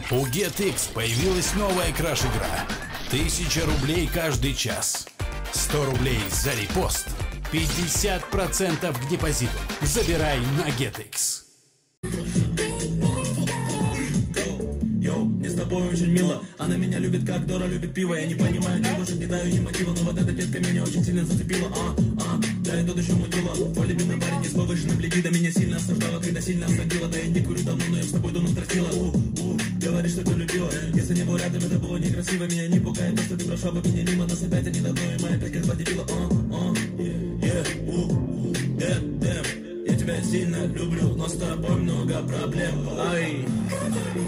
У GetX появилась новая краш-игра. 1000 рублей каждый час. 100 рублей за репост. 50% к депозиту. Забирай на GetX. Мне с тобой очень мило. Она меня любит, как Дора любит пиво. Я не понимаю девушек, не даю ей мотива. Но вот эта детка меня очень сильно зацепила. Да и тут еще мутила. Твой любимый парень не с повышенным либидо. Меня сильно осуждала, когда сильно осадила. Да я не курю давно, но я с тобой давно страстила. Говоришь, что ты любила. Если не был рядом, это было некрасиво. Меня не пугает то, что ты прошла бы меня мимо. Нас опять они давно, и моя опять как дебила. Я тебя сильно люблю, но с тобой много проблем. Ай.